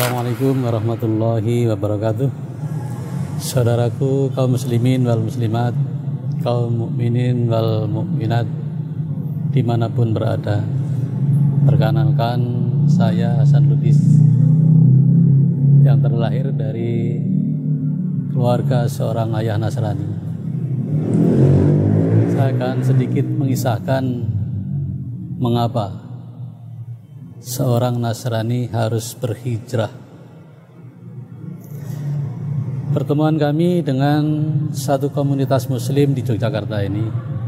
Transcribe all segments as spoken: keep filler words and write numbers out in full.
Assalamualaikum warahmatullahi wabarakatuh. Saudaraku kaum muslimin wal muslimat, kaum mukminin wal mukminat dimanapun berada, perkenalkan saya Hasan Lubis yang terlahir dari keluarga seorang ayah Nasrani. Saya akan sedikit mengisahkan mengapa seorang Nasrani harus berhijrah. Pertemuan kami dengan satu komunitas muslim di Yogyakarta ini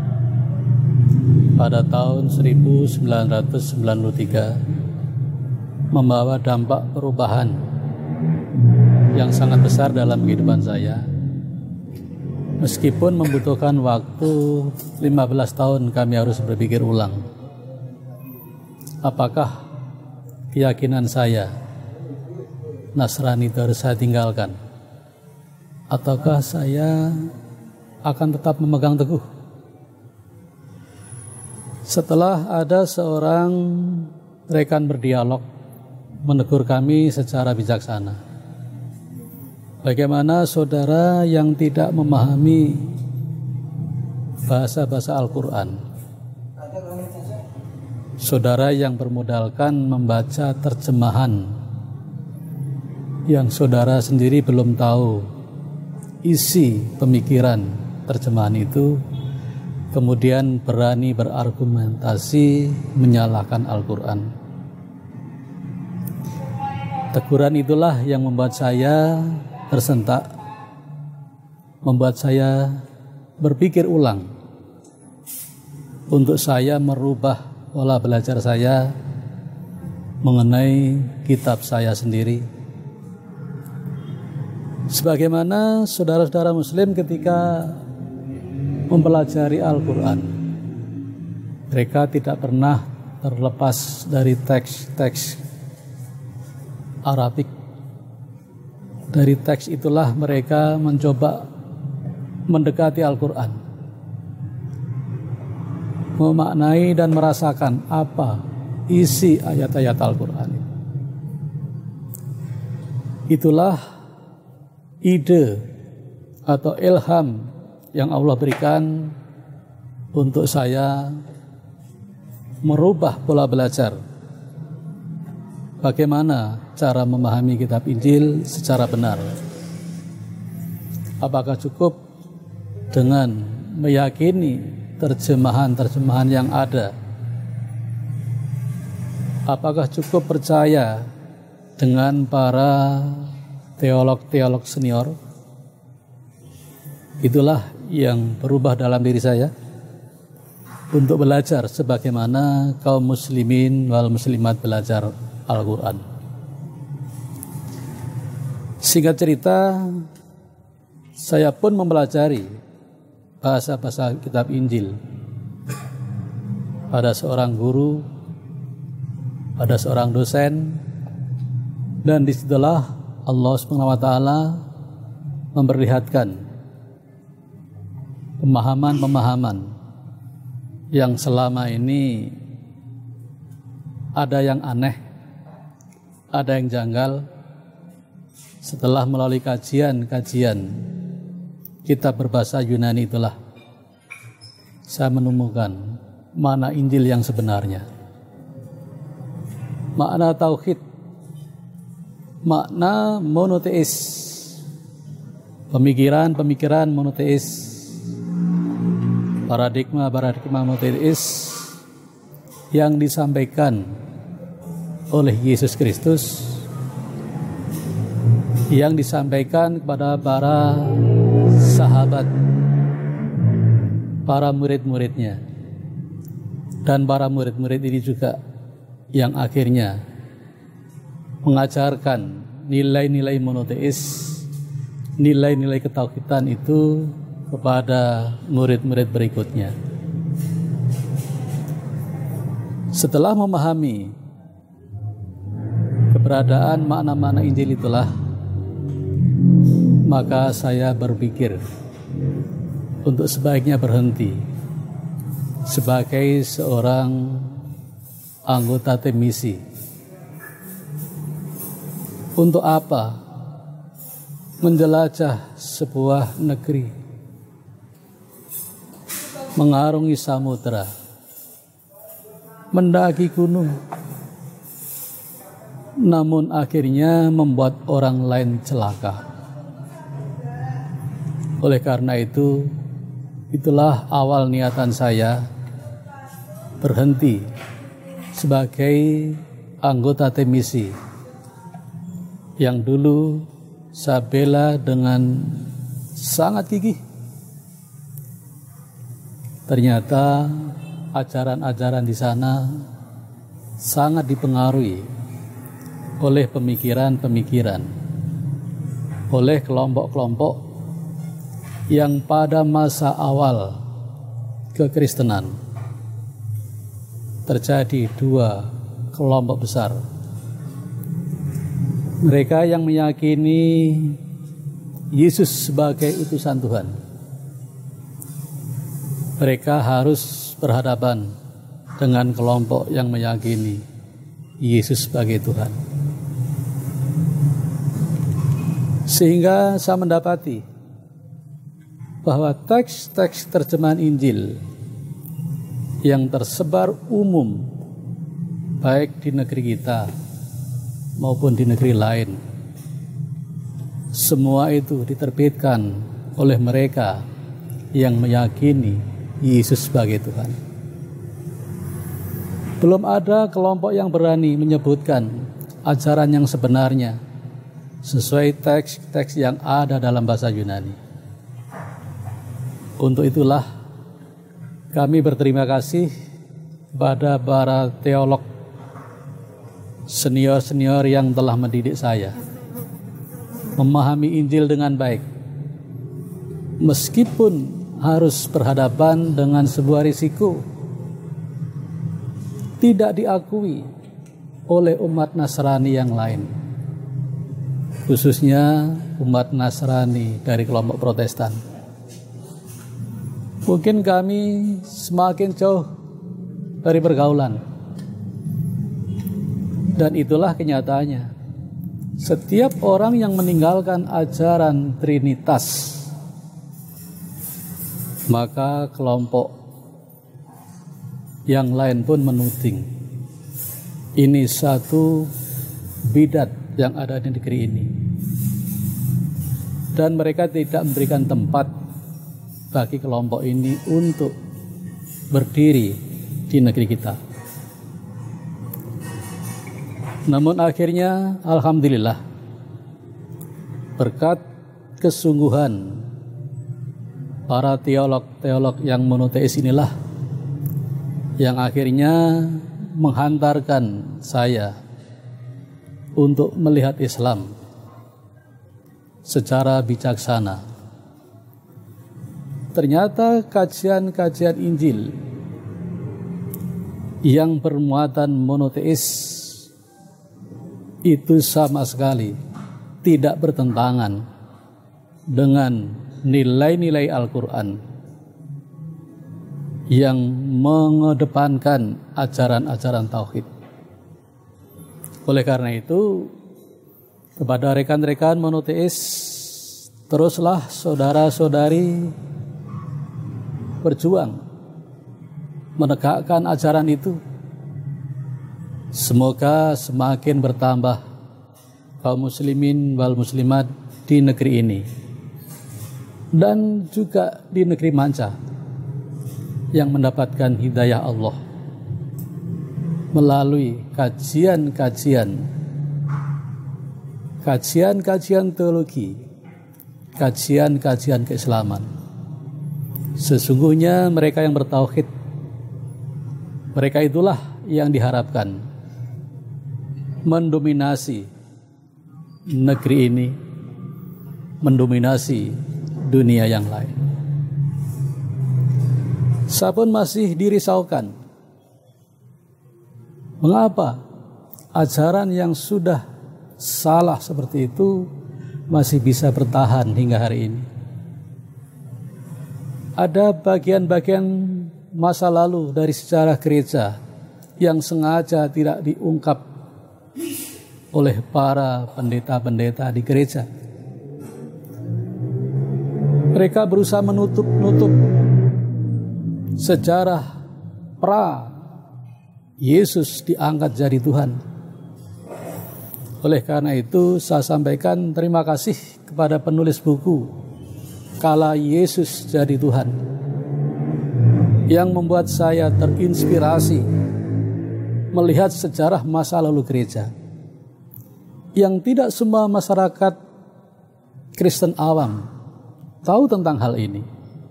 pada tahun seribu sembilan ratus sembilan puluh tiga membawa dampak perubahan yang sangat besar dalam kehidupan saya. Meskipun membutuhkan waktu lima belas tahun, kami harus berpikir ulang. Apakah keyakinan saya Nasrani itu harus saya tinggalkan, ataukah saya akan tetap memegang teguh? Setelah ada seorang rekan berdialog menegur kami secara bijaksana, bagaimana saudara yang tidak memahami bahasa-bahasa Al-Quran, saudara yang bermodalkan membaca terjemahan yang saudara sendiri belum tahu isi pemikiran terjemahan itu, kemudian berani berargumentasi menyalahkan Al-Quran. Teguran itulah yang membuat saya tersentak, membuat saya berpikir ulang untuk saya merubah pola belajar saya mengenai kitab saya sendiri. Sebagaimana saudara-saudara muslim ketika mempelajari Al-Quran, mereka tidak pernah terlepas dari teks-teks Arabik. Dari teks itulah mereka mencoba mendekati Al-Quran, memaknai dan merasakan apa isi ayat-ayat Al-Quran. Itulah ide atau ilham yang Allah berikan untuk saya merubah pola belajar. Bagaimana cara memahami kitab Injil secara benar? Apakah cukup dengan meyakini terjemahan-terjemahan yang ada? Apakah cukup percaya dengan para teolog-teolog senior? Itulah yang berubah dalam diri saya untuk belajar sebagaimana kaum muslimin wal muslimat belajar Al-Quran. Singkat cerita, saya pun mempelajari bahasa-bahasa kitab Injil pada seorang guru, pada seorang dosen, dan disitulah Allah subhanahu wa taala memperlihatkan pemahaman-pemahaman yang selama ini ada yang aneh, ada yang janggal. Setelah melalui kajian-kajian kitab berbahasa Yunani itulah saya menemukan makna Injil yang sebenarnya, makna tauhid, makna monoteis, pemikiran-pemikiran monoteis, paradigma-paradigma monoteis yang disampaikan oleh Yesus Kristus, yang disampaikan kepada para sahabat, para murid-muridnya, dan para murid-murid ini juga yang akhirnya mengajarkan nilai-nilai monoteis, nilai-nilai ketauhidan itu kepada murid-murid berikutnya. Setelah memahami keberadaan makna-makna Injil itulah, maka saya berpikir untuk sebaiknya berhenti sebagai seorang anggota tim misi Untuk apa menjelajah sebuah negeri, mengarungi samudera, mendaki gunung, namun akhirnya membuat orang lain celaka. Oleh karena itu, itulah awal niatan saya berhenti sebagai anggota tim misi yang dulu saya bela dengan sangat gigih. Ternyata ajaran-ajaran di sana sangat dipengaruhi oleh pemikiran-pemikiran, oleh kelompok-kelompok yang pada masa awal kekristenan terjadi dua kelompok besar. Mereka yang meyakini Yesus sebagai utusan Tuhan. Mereka harus berhadapan dengan kelompok yang meyakini Yesus sebagai Tuhan. Sehingga saya mendapati bahwa teks-teks terjemahan Injil yang tersebar umum baik di negeri kita maupun di negeri lain, semua itu diterbitkan oleh mereka yang meyakini Yesus sebagai Tuhan. Belum ada kelompok yang berani menyebutkan ajaran yang sebenarnya sesuai teks-teks yang ada dalam bahasa Yunani. Untuk itulah kami berterima kasih kepada para teolog senior-senior yang telah mendidik saya memahami Injil dengan baik, meskipun harus berhadapan dengan sebuah risiko tidak diakui oleh umat Nasrani yang lain, khususnya umat Nasrani dari kelompok Protestan. Mungkin kami semakin jauh dari pergaulan. Dan itulah kenyataannya. Setiap orang yang meninggalkan ajaran Trinitas, maka kelompok yang lain pun menuding ini satu bidat yang ada di negeri ini. Dan mereka tidak memberikan tempat bagi kelompok ini untuk berdiri di negeri kita. Namun akhirnya alhamdulillah berkat kesungguhan para teolog-teolog yang monoteis inilah yang akhirnya menghantarkan saya untuk melihat Islam secara bijaksana. Ternyata kajian-kajian Injil yang bermuatan monoteis itu sama sekali tidak bertentangan dengan nilai-nilai Al-Quran yang mengedepankan ajaran-ajaran tauhid. Oleh karena itu, kepada rekan-rekan monoteis, teruslah saudara-saudari berjuang menegakkan ajaran itu. Semoga semakin bertambah kaum muslimin wal muslimat di negeri ini dan juga di negeri manca yang mendapatkan hidayah Allah melalui kajian-kajian kajian-kajian teologi, kajian-kajian keislaman. Sesungguhnya mereka yang bertauhid, mereka itulah yang diharapkan mendominasi negeri ini, mendominasi dunia yang lain. Saya pun masih dirisaukan. Mengapa ajaran yang sudah salah seperti itu masih bisa bertahan hingga hari ini? Ada bagian-bagian masa lalu dari sejarah gereja yang sengaja tidak diungkap oleh para pendeta-pendeta di gereja. Mereka berusaha menutup-nutup sejarah pra Yesus diangkat jadi Tuhan. Oleh karena itu saya sampaikan terima kasih kepada penulis buku Kala Yesus Jadi Tuhan yang membuat saya terinspirasi melihat sejarah masa lalu gereja yang tidak semua masyarakat Kristen awam tahu tentang hal ini.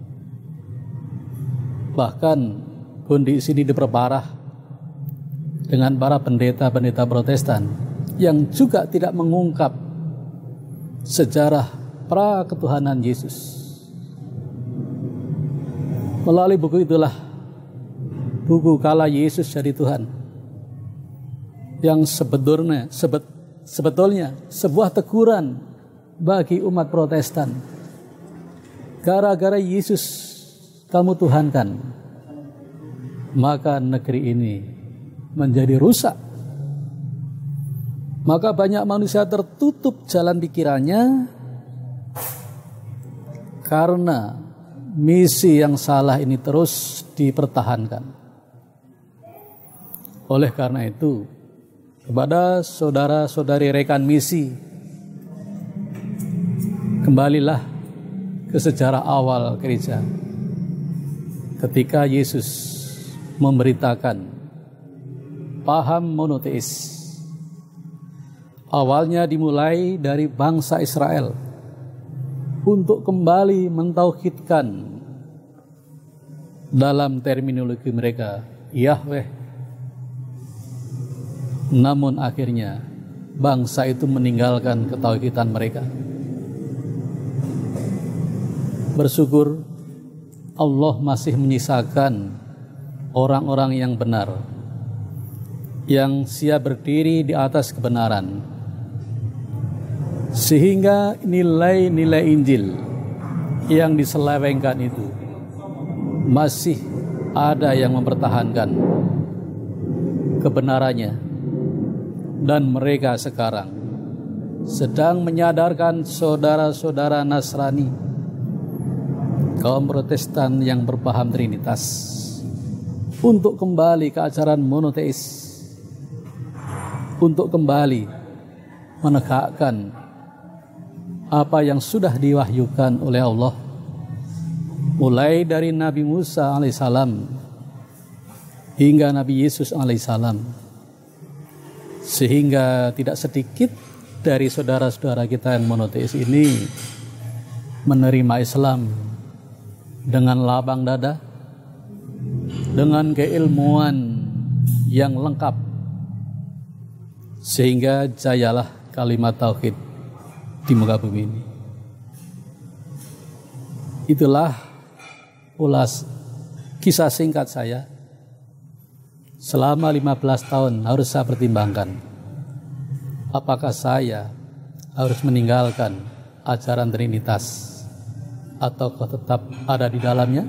Bahkan pun di sini diperparah dengan para pendeta-pendeta Protestan yang juga tidak mengungkap sejarah pra ketuhanan Yesus. Melalui buku itulah, buku Kala Yesus Jadi Tuhan, yang sebetulnya sebet, sebetulnya sebuah teguran bagi umat Protestan. Gara-gara Yesus kamu tuhankan, maka negeri ini menjadi rusak. Maka banyak manusia tertutup jalan pikirannya karena misi yang salah ini terus dipertahankan. Oleh karena itu, kepada saudara-saudari rekan misi, kembalilah ke sejarah awal gereja. Ketika Yesus memberitakan paham monoteis, awalnya dimulai dari bangsa Israel untuk kembali mentauhidkan dalam terminologi mereka Yahweh. Namun akhirnya bangsa itu meninggalkan ketauhidan mereka. Bersyukur Allah masih menyisakan orang-orang yang benar, yang siap berdiri di atas kebenaran, sehingga nilai-nilai Injil yang diselewengkan itu masih ada yang mempertahankan kebenarannya, dan mereka sekarang sedang menyadarkan saudara-saudara Nasrani, kaum Protestan yang berpaham Trinitas, untuk kembali ke ajaran monoteis, untuk kembali menegakkan apa yang sudah diwahyukan oleh Allah, mulai dari Nabi Musa alaihissalam hingga Nabi Yesus alaihissalam, sehingga tidak sedikit dari saudara-saudara kita yang monoteis ini menerima Islam dengan lapang dada, dengan keilmuan yang lengkap, sehingga jayalah kalimat tauhid di muka bumi ini. Itulah ulas kisah singkat saya. Selama lima belas tahun harus saya pertimbangkan, apakah saya harus meninggalkan ajaran Trinitas atau tetap ada di dalamnya.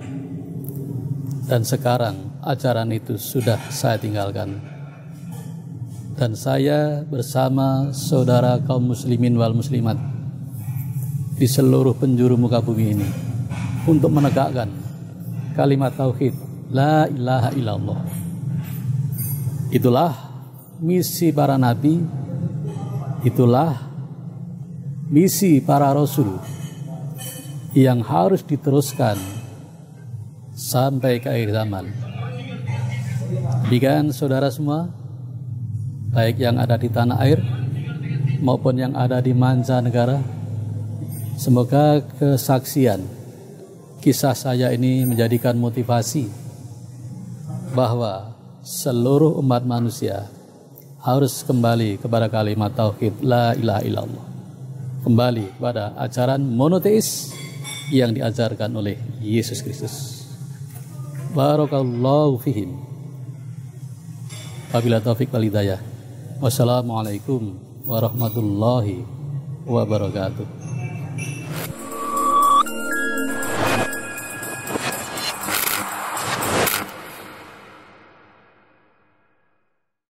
Dan sekarang ajaran itu sudah saya tinggalkan, dan saya bersama saudara kaum muslimin wal muslimat di seluruh penjuru muka bumi ini untuk menegakkan kalimat tauhid la ilaha illallah. Itulah misi para nabi, itulah misi para rasul yang harus diteruskan sampai ke akhir zaman. Demikian saudara semua, baik yang ada di tanah air maupun yang ada di mancanegara, semoga kesaksian kisah saya ini menjadikan motivasi bahwa seluruh umat manusia harus kembali kepada kalimat tauhid la ilaha illallah, kembali kepada ajaran monoteis yang diajarkan oleh Yesus Kristus. Barakallahu fihim. Wabillahi taufik wal hidayah. Wassalamualaikum warahmatullahi wabarakatuh.